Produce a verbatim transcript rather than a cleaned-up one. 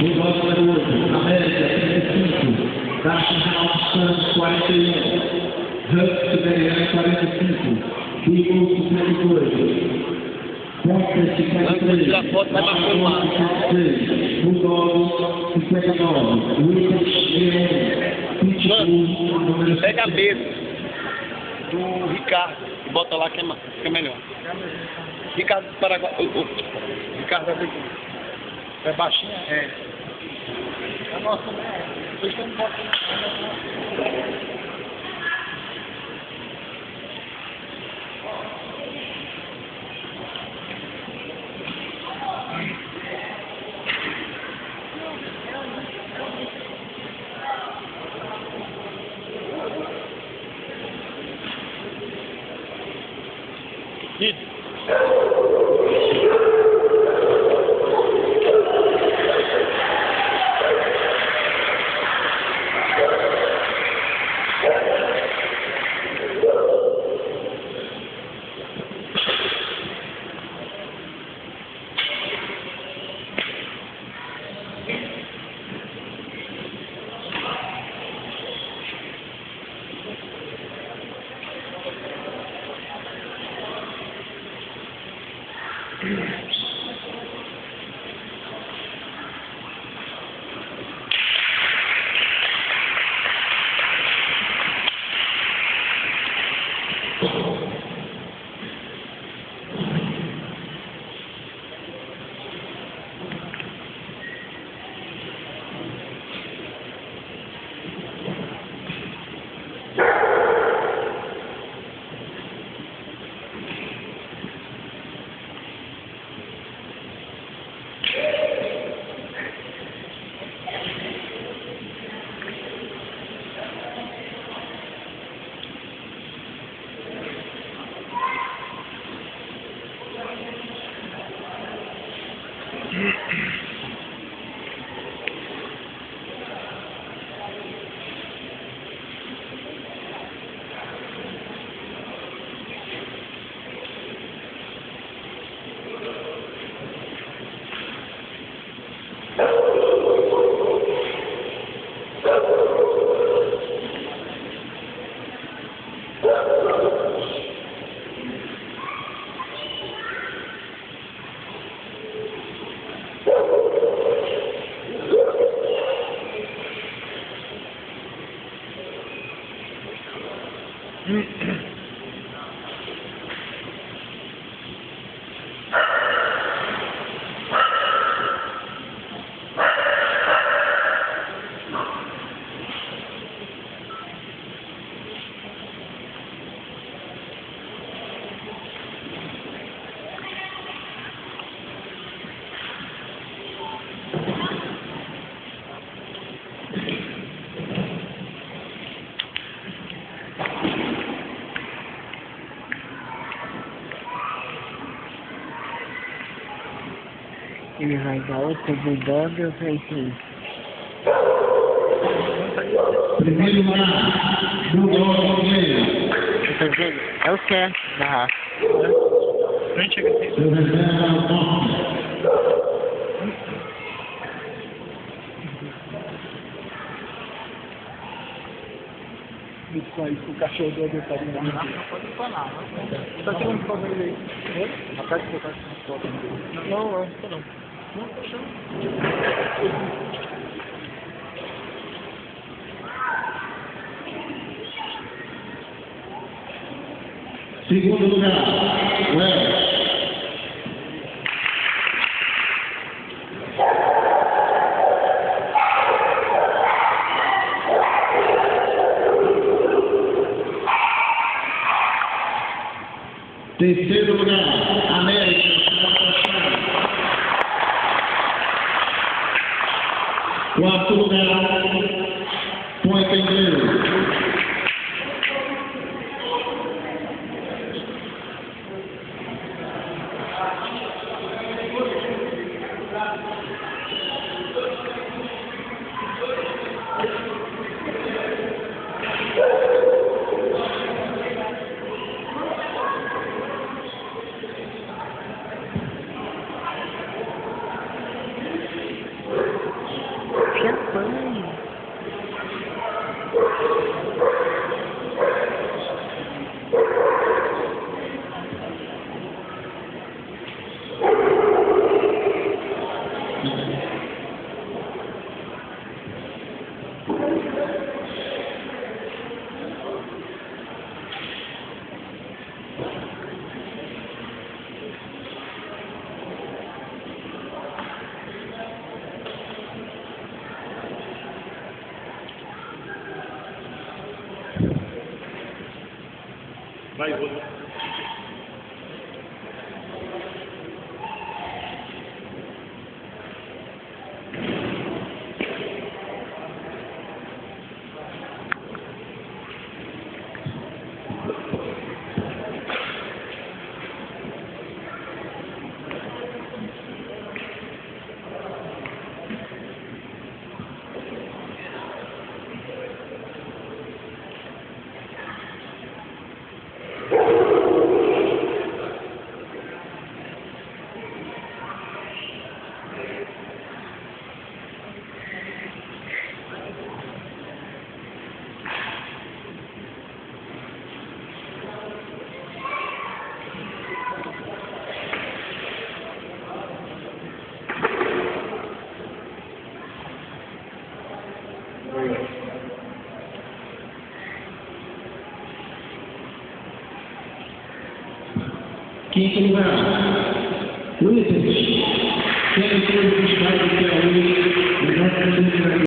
O voto número oito, América, trinta e cinco. Darcy House Santos, quarenta e um. Huck Siberiano, quarenta e cinco. Bigo, cinquenta e dois. Ponte, cinquenta e três. Alfonso, cinquenta e seis. Bulldog, cinquenta e nove. Lucas, sessenta e um. Pitbull, número pega a mesa do Ricardo e bota lá que é, que é melhor. Ricardo do Paraguai. O, o, Ricardo é, é baixinho? É. A nossa, né? Vocês estão botando. Isso. Ele vai dar outro Bulldog, eu falei assim. Primeiro lugar, Bulldog meio. Tá vendo? É o certo da raça. Frente aqui. Seu reserva ao toque. Isso aí, o cachorro do adversário não pode falar. Tá querendo fazer ele aí? Rapaz, que colocar essa foto dele. Não, não, não. Não, deixa eu. Segundo lugar, West. Terceiro lugar, América. Quarto lugar, Point Inglês. Vai, vou. Quinto lugar, Ulisses.